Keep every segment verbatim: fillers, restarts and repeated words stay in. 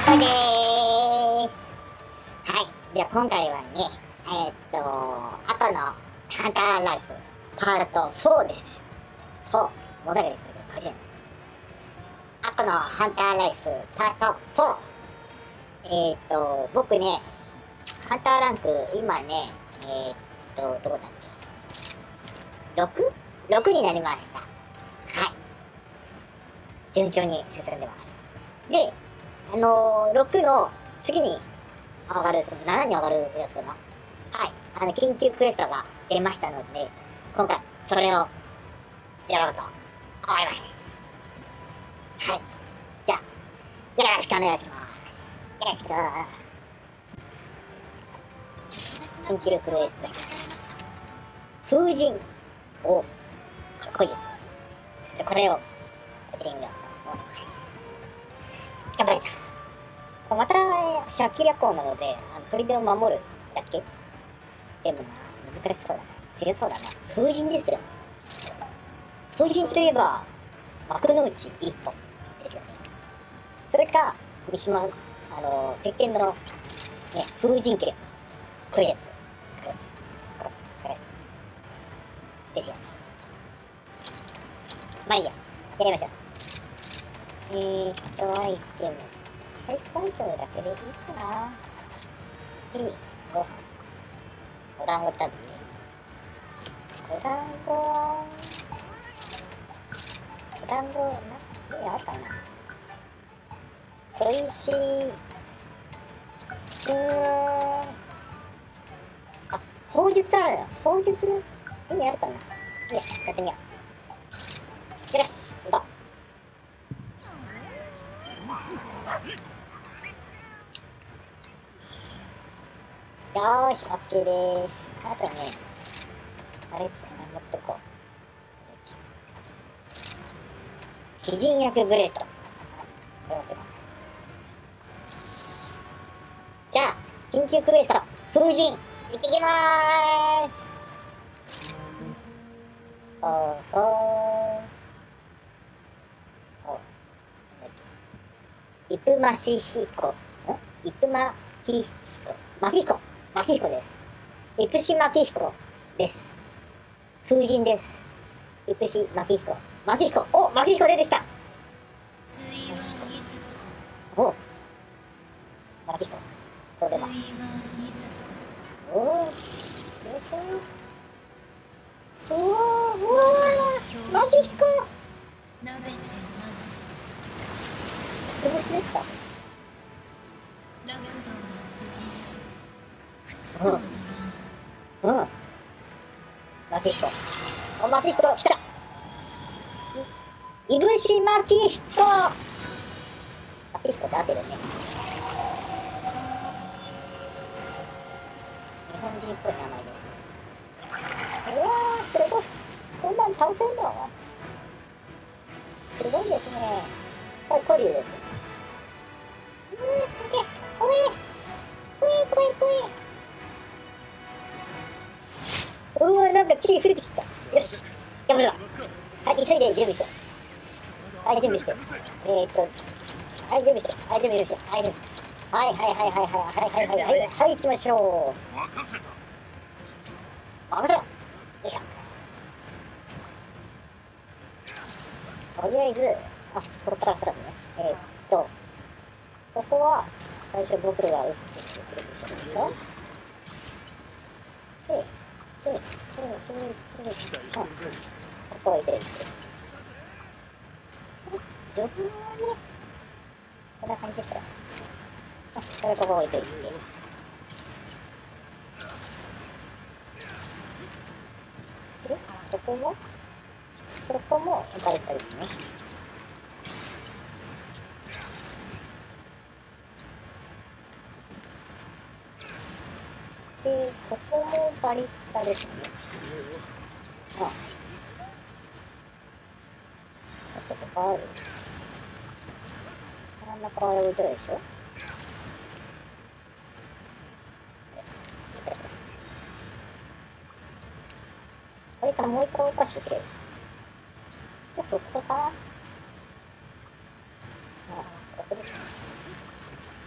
トでーす。はい。じゃあ今回はね、えー、っと、後のハンターライフパートフォーです。フォー。もだけですけど、かしらです。後のハンターライフパートフォー。えー、っと、僕ね、ハンターランク、今ね、えー、っと、どこだっけ ?ろく?ろく になりました。はい。順調に進んでます。で、あのー、ろくの次に上がる、そのななに上がるやつかな。はい。あの、緊急クエストが出ましたので、今回、それをやろうと思います。はい。じゃあ、よろしくお願いします。よろしく。緊急クエスト。風神。お、かっこいいですね。ちょっとこれをやってみようと思います。頑張れさ。またひゃく夜行なので、あの砦を守るだっけ。でもな、難しそうだな。強そうだな。風神ですよ。風神といえば、幕の内一本ですよね。それか、三島、あの、鉄拳の、ね、風神剣。これやつ。これやつ。これやつ。ですよね。まあいいや。やりましょう。えーっと、アイテム。回復アイテムだけでいいかな。いい。ご飯。お団子食べる。お団子は、お団子、な、何あるかな。小石、金運、あ、砲術あるな。砲術、意味あるかな。いいや、使ってみよう。よし、行こう。よーし、オッケーでーす。あとはね、あれですね、持ってこう。鬼人役グレート。はい、これ持ってこう。よし。じゃあ、緊急クエスト、風神、行ってきまーす。ほーほー。お、イプマシヒコ。んイプマキヒコ。マキヒコ。マキヒコです。イプシマキヒコです。風神です。イプシマキヒコ。マキヒコ。お、マキヒコ出てきた。お、マキヒコ。どう出ます。おー、強そう。おー、おー、マキヒコ。スムスですか。うん。うん。マキヒコ。お、マキヒコ、来た。いぶしマキヒコ。マキヒコって合ってるね。日本人っぽい名前ですね。うわー、すごい。こんなん倒せんの？すごいですね。これ、古竜です。うー、すげえ。怖え。怖え、怖え、怖え。うわ、なんか木増えてきた。よし。頑張るわ。はい、急いで準備して。はい、準備して。えーっと、はい、準備して。はい、準備して。はい、準備。はい、はい、はい、はい、はい、はい、はい、はい、はい、はい、行きましょう。任せた。任せろ。よいしょ。とりあえず、あ、ここからスタートね。えー、っと、ここは、最初僕が打つってくれてしたでしょ。で、木に、木に、木に、木に、うん、ここを置いてる。序盤はね、こんな感じでしたよ。あ、これここ置いていって。で、ここも、ここもバリスタですね。で、ここもバリスタですね。あ、ここある。真ん中から置いてるでしょ。失敗した。これからもう一回おかしくて。じゃあそこかな。あ、ここですね。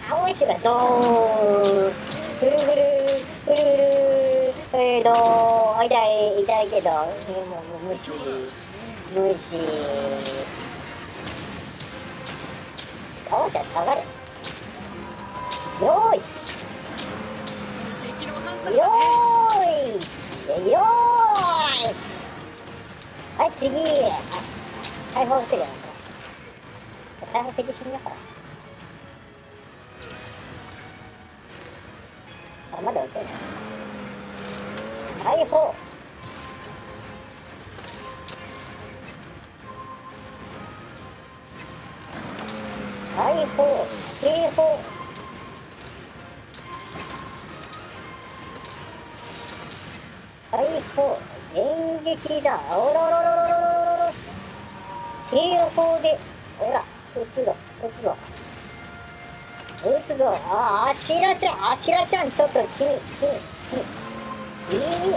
青い白ドーン。ふるふるふるふるえーと痛い痛いけどもう無視無視倒したら下がる。よーし敵のハンターよだね。 ーいしよーいしはい次あ解放してるよね。解放敵死んだからあまだ置いてる解放解放警報解放電撃だおろろろろろろろ警報でほら撃つぞ撃つぞ撃つぞああしらちゃんあしらちゃんちょっと君君君君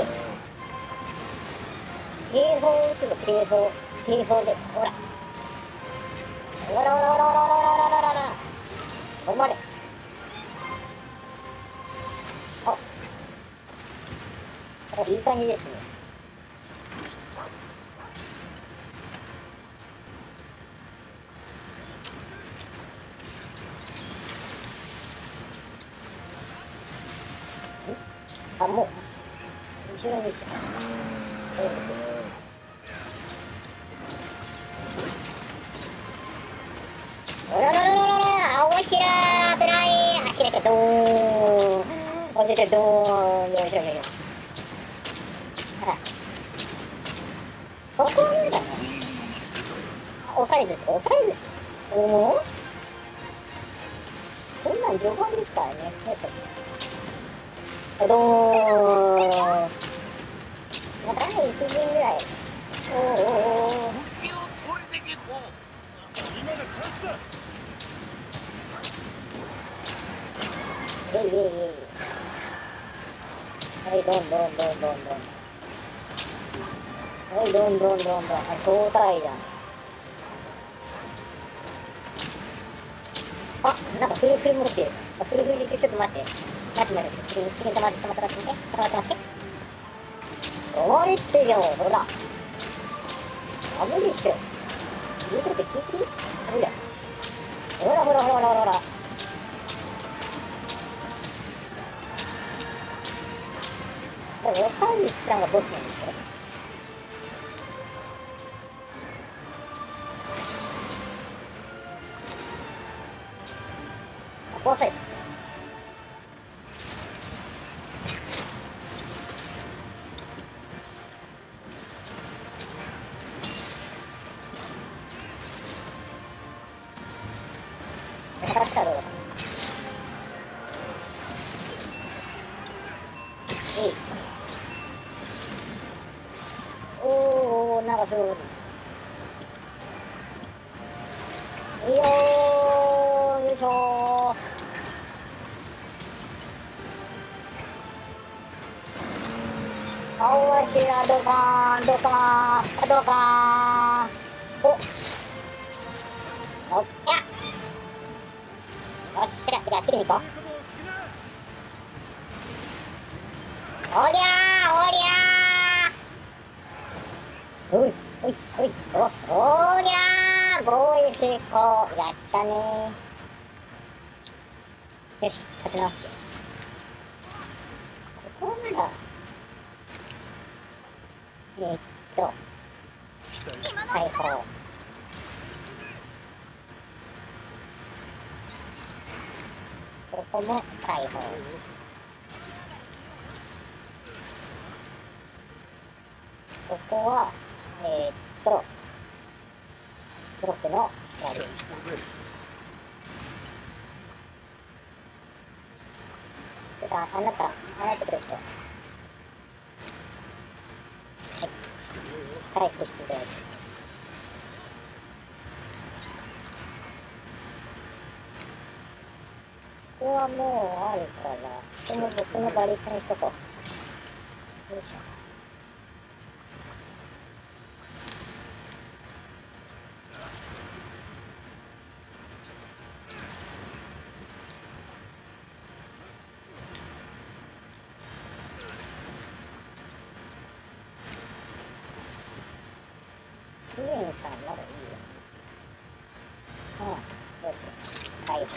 警報撃つぞ警報警報でほらほらほらほらほらほらほらほらほら止まれあいい感じですね。あ、もう後ろに行った。おらららららら青白危ない走れてドーン走れてドーンよいしょよいしょほらここはねだね押さえずつ押さえずつおおこんなん序盤ですからねよいしょドーンまあだいいち陣ぐらいおおおお今がチャンスだ。 えいえいえいはいどんどんどんどんどんはいどんどんどんどんはい胴体だあなんかフルフル持ってるフルフルでちょっと待って待って待ってちょっと待って止まって止まって待って止まって待って止まれってよほら危ないっしょ言うこと聞いていいほらほらほらほらほらほらほらおさんじさんがボスなんでしょあ、怖さいですね戦ったらどうだえいおーなんかすごいいいよーよいしょー青柱ドカーンドカーンドカーンおおっやよっしゃでは次に行こうおりゃーおりゃーおいおいおいおおりゃー防衛成功やったねよし、立ち直して。ここはまだ、えー、っと、解放。ここも解放。ここは、えー、っと、ブロックの光。ちょっとあなた、あなたちょっと、はい、回復していただいて。ここはもうあるから、ここも僕のバリスタにしとこう。よいしょ。クレーンさんまだいいよ。うん、よしよし。解放。 期待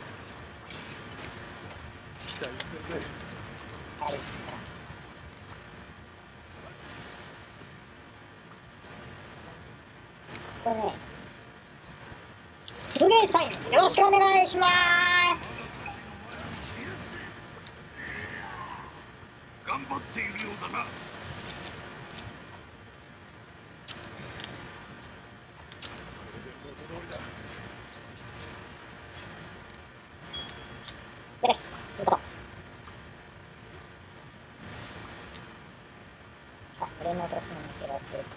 してるぜ。 バリスタ。これね、クレーンさん、よろしくお願いします。 頑張っているようだな。 よし、行こう。さあ、俺の年も拾ってる。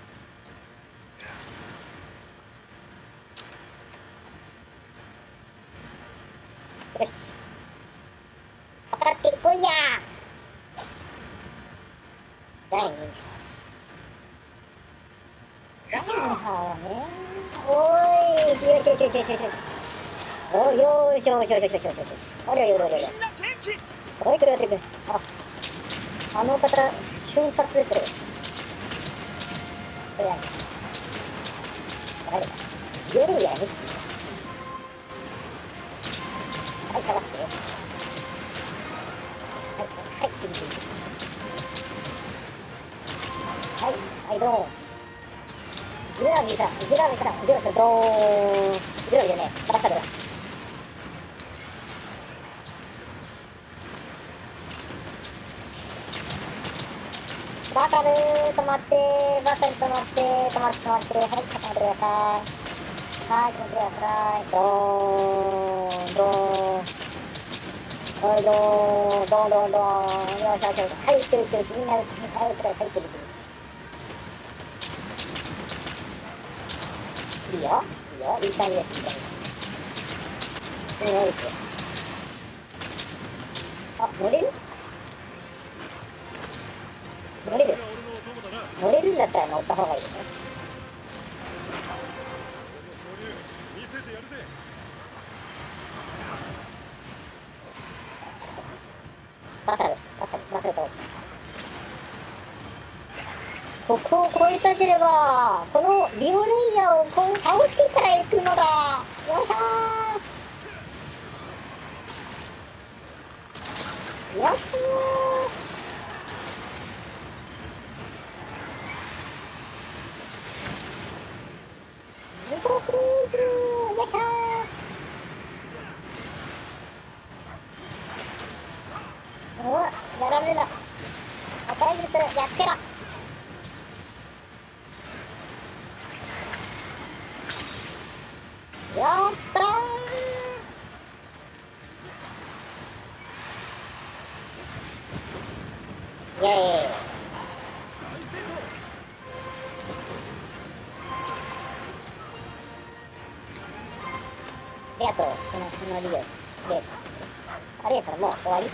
よし。かかってこいや。第二波。第二波はね。おーい、よしよしよしよしよしよし。おいよーしよしよしよしよしよしよし。おりょおりょおりょおりょ。おい、くるくるくる。あ、あの方、瞬殺でしたよ。これやね。誰だ。ユリアね。はい、下がって。はい、はい、次次。はい、はい、ドーン。ジュラミさん、ジュラミさん、ジュラミさん、ドーン。ジュラミでね、バサルだ。バサル止まって、バサル止まって、止まって止まって、はい、止まってください。はい、止まってください。ドーン、ドーン。はい、ドーン、ドーン、ドーン、ドーン。よしよしよし。はい、打ってる打ってる。みんな打ってる。はい、打ってる、はい、打ってる。いいよ、いいよ、いい感じです、いい感じです。普通に降りて。あ、乗れる乗れる乗れるんだったら乗った方がいいよね。 見せてやるぜ。 バサル、バサル、バサルと。ここを越えたければ、このリオレイヤーをこう倒してから行くのだ。よいしょー。よっしゃー。自動フリーズ。よいしょー。おわ、やられるな。赤い術やってろ。やったー。イェーイ。ありがとう、その、そのリオ、レース。あ、レースはもう終わり？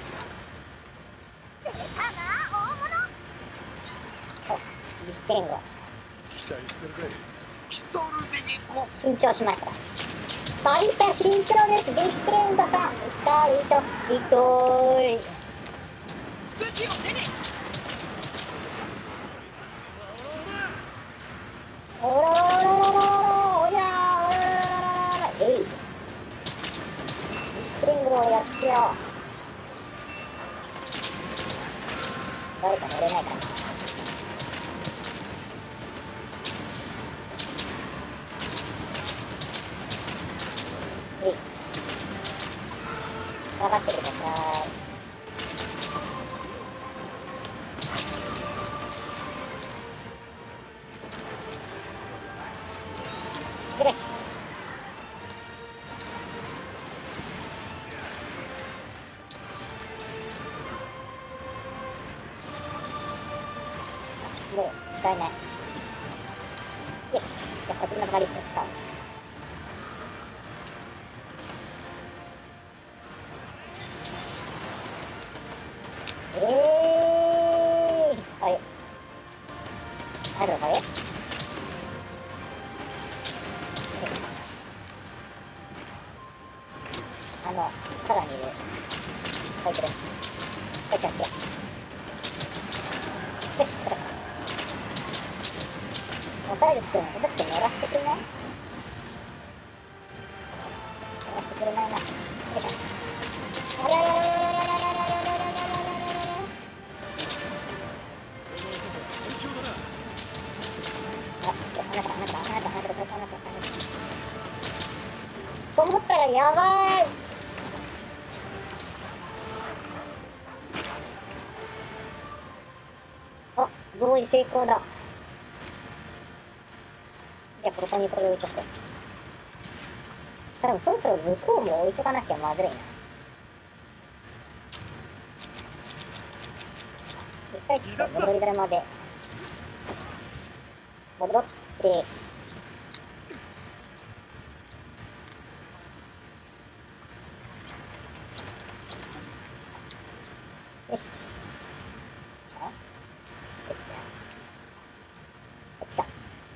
そう、ビシテンゴ。 期待してるぜ。 新調しました。バリスタ新調です。ビシテンゴさん。痛い、痛い、痛い。おららららららら、おやー、おららららららら。えい。ビシテンゴっけよ。誰か乗れないかな。えい。頑張ってください。よし。もう使えない。よし。じゃあこっちのバリスタ使おう。えー、あれあれあれあの、さらにいる。書いてる。書いてあって。よし、これ。もうとりあえず作るの。僕って乗らせてくれない？よいしょ。乗らせてくれないな。よいしょ。あれあれあれあれあれあれあれあれあれあれあれあれあなたあなたあなたあなたあなたあなたと思ったらやばい。あ、合意成功だ。じゃあここにこれ置いとく。でもそろそろ向こうも置いとかなきゃまずいな。一回ちょっと戻り樽まで戻って、よし。あ、こっちか。こっちか。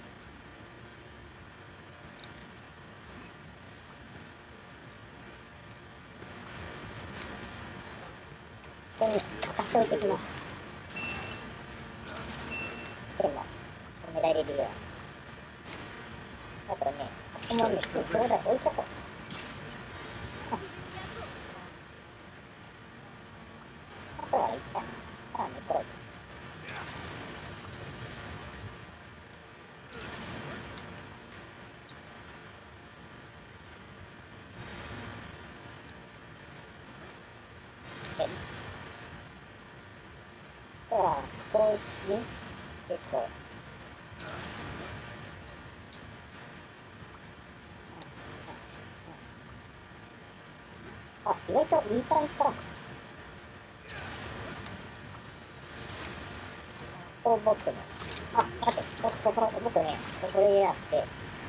ここにかかしておいてきます。でも止められるように。あとね、ここもね、それだ置いとこう。あとは一旦、ああ、向こう。よし。あとは、こうに、結構。あ、意外といい感じか。こう僕の。あ、待って、ここ、ここ、僕ね、これやって。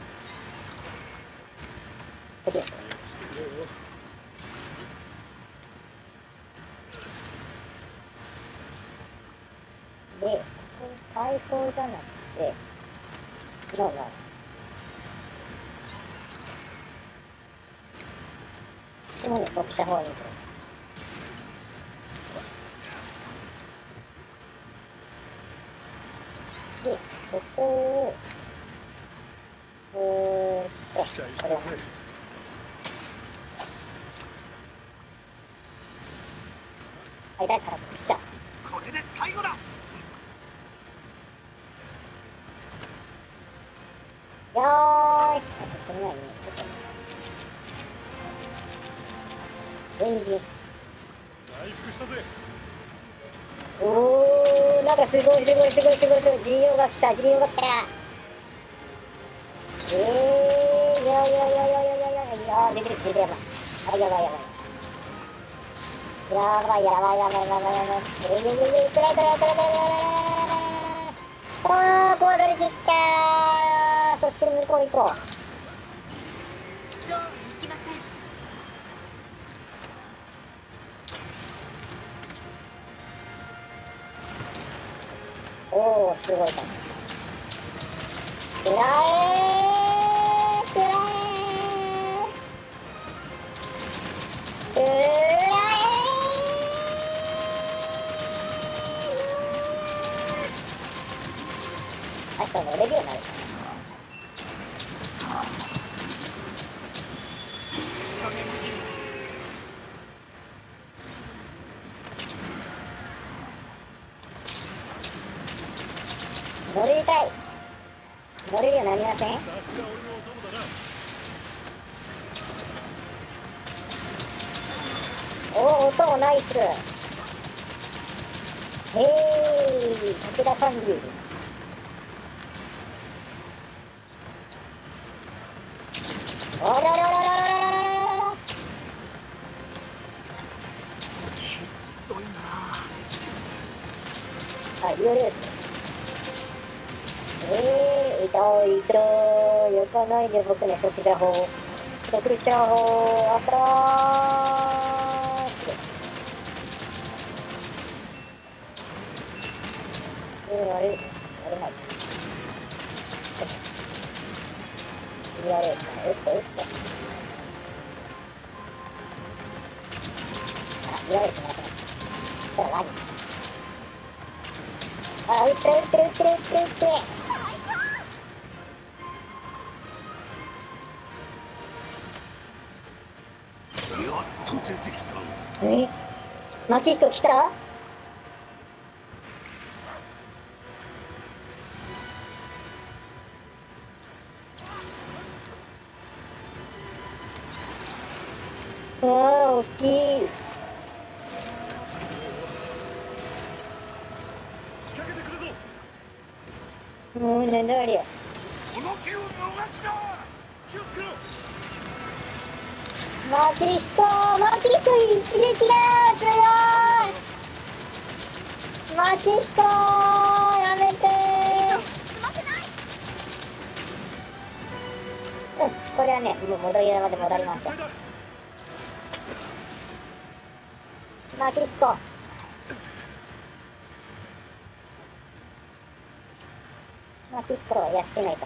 次です。で、ここ最高じゃなくて、ノーノー。このね、そっちした方がいいんですよ。で、ここを、えーっと、これを、はい、第三来ちゃう。 これで最後だ。 よーし、それなりに、ちょっと、エンジン。 回復したぜ。 おー、なんかすごいすごいすごいすごいすごい、ジンヨウが来た、ジンヨウが来た。えー、いやいやいやいやいやいやいや、出てる出てるやばい。あ、やばいやばい。やばいやばいやばいやばいやばいやばい。えいえいえいえ、くらいくらいくらいくらいくらいくらいくらい。おー、コードル切ったー。そして向こう行こう。 そうはいきません。 おー、すごい感じ。くらえー、くらえー、くらえー。あと乗れるようになるかな。 せん。 さすが俺のお供だな。 おお、音もナイス。へい、武田観流です。おららららららららら。 ひどいな。 あ、リオレース。えー、痛い痛い。よかないで僕ね、速射砲。速射砲、あったらーって。えー、あれ、あれない。よいしょ。リオレース、打って打って。あ、リオレースなくなった。これ何？あ、打って打って打って打って打って。 やっと出てきた。 え？マキヒコ来た？ああ、大きい。 仕掛けてくるぞ。 もうなんだあれ。 この気を逃すな。気をつけろ。 マキヒコ、マキヒコ一撃だー、強い。マキヒコやめてー。うん、これはね、もう戻り山で戻りましょう。マキヒコ。マキヒコやってないから。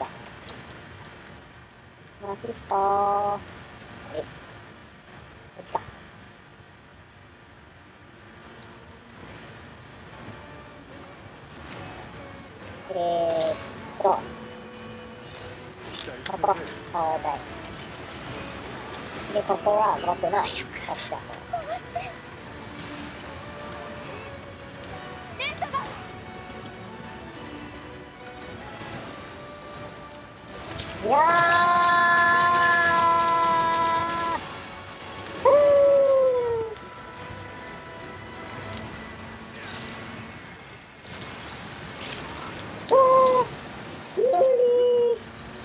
マキヒコー。え、こっちか。えーっと、ここ、砲台。で、ここは僕の速射砲。 レン様。 いやー、ふー、おー、無理。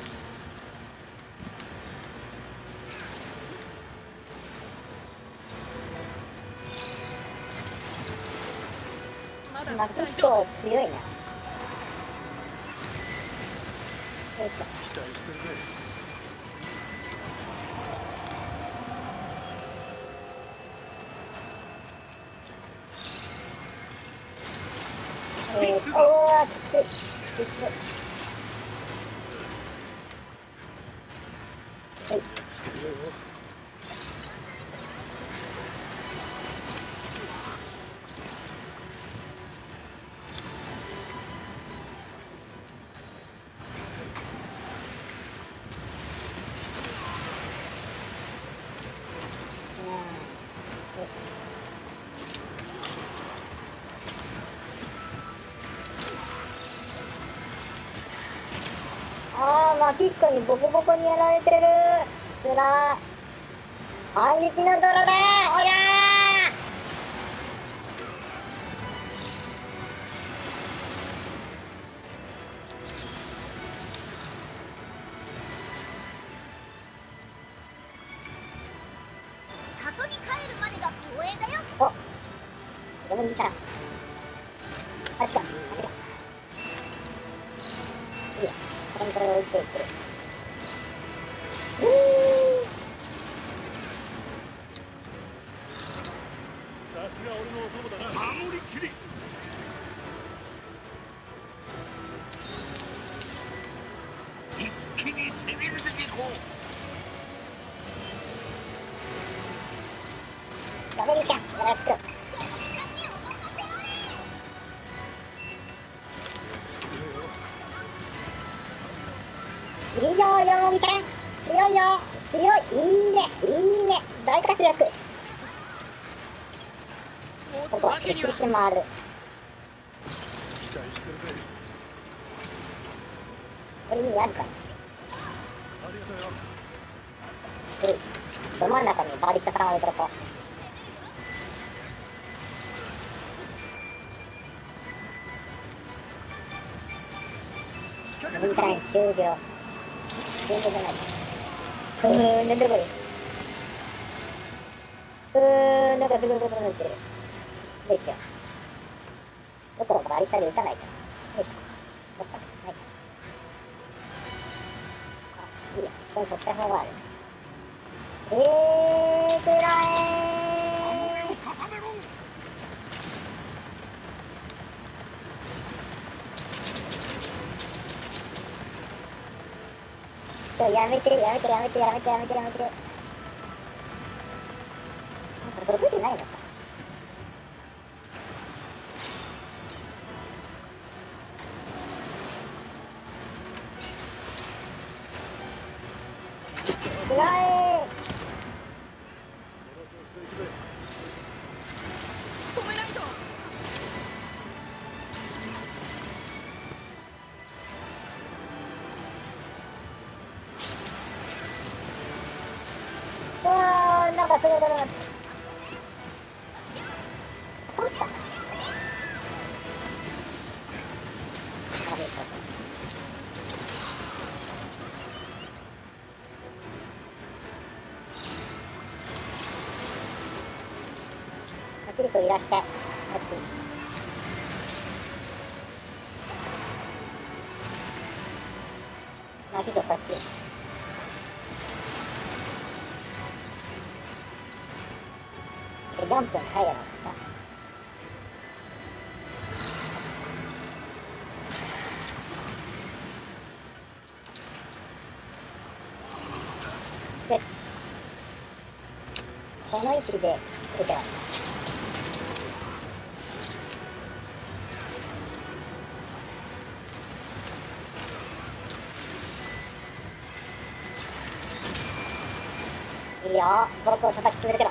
まだマキ大丈ヒコ強いな。よいしょ。 期待してるぜ。 えー、おー、きつい。きつい。はい。 してるよ。 あー、マキヒコにボコボコにやられてる。つらー。反撃の泥だー、おら里に帰るまでが公園だよ。 ー。お、ごめんなさい。あっちか、あっちか。いいや、コントロール置いといて。うさすが俺のお供だな。守りきり。一気に攻めるぜこー、ラベリちゃん、よろしく。いいよ、ヨモギちゃん。強いよ。強い。いいね。いいね。大活躍。ここ、設置して回る。 期待してるぜ。 これ意味あるかな。 えい、ど真ん中にバリスタさんを置いとこう。分担終了。終了じゃない。うーん、なんだこれ。うーん、なんかすごいことになってる。よいしょ。どこもバリスタで撃たないから。よいしょ。どっかないか。あ、いいや。ここに速射砲がある。えー、くらえー。ちょ、やめて、やめて、やめて、やめて、やめて、やめて。なんか届いてないのか。くらえ止めないと。 ー。うわー、なんかすごいことになってる。あった。なるほど。キリコいらっしゃい。こっち。マキコこっち。で、よんぷん帰るのでした。よし。この位置で撃てば。いいよ、僕を叩き続けろ。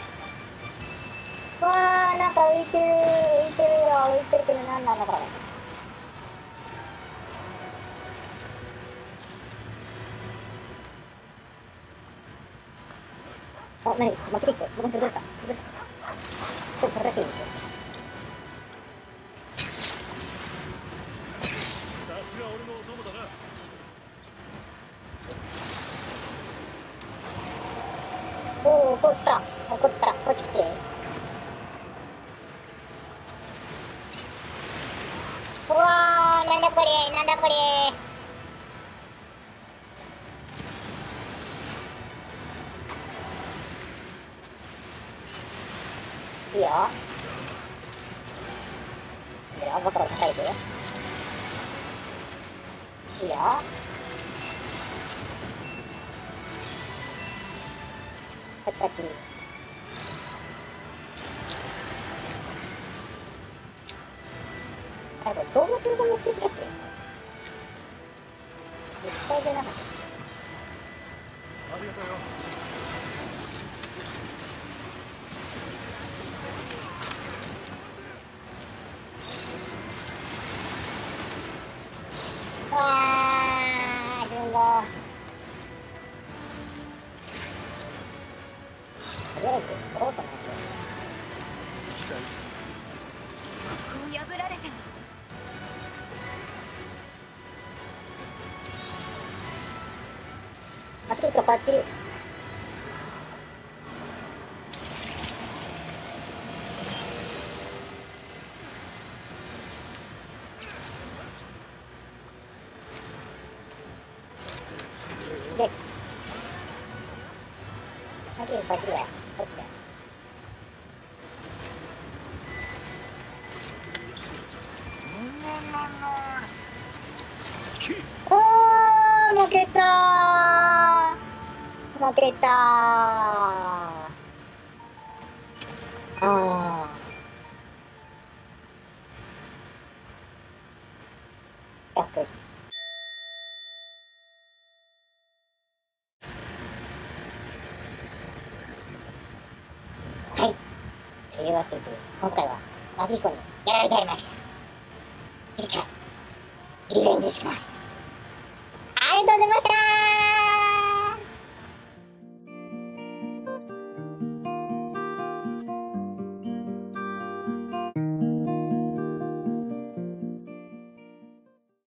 うわー、なんか浮いてる、浮いてるよ、浮いてるけど何なんだこれ。あ、なに、マキリコ、僕どうしたどうしたちょっと叩きに行く。 さすが俺のお供だな。 おお、怒った、怒った、こっち来て。うわー、なんだこれ、なんだこれ。いいよ。いいよ、僕を叩いて。いいよ。こっちこっち。あ、これ、動物が目的だっけ？液体じゃなかった。 ありがとうよ。 うわー、順号。とりあえず、オートのやつ。 こう破られても。 マキリコこっち。よし。マキリコそっちだよ。こっちだよ。おー、負けたー。負けたー。あー。やっぱり。はい。というわけで、今回はマキコにやられちゃいました。次回、リベンジします。ありがとうございました。